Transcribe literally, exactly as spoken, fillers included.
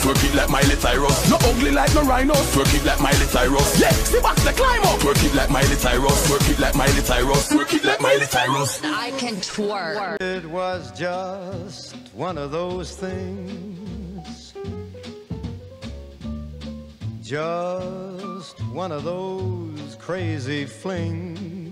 Twerk it like Miley Cyrus. No ugly like no rhino. Twerk it like Miley Cyrus. Yeah, see back the climb up. Twerk it like Miley Cyrus. Twerk it like Miley Cyrus. Twerk it like Miley Cyrus. I can twerk. It was just one of those things. Just one of those crazy flings.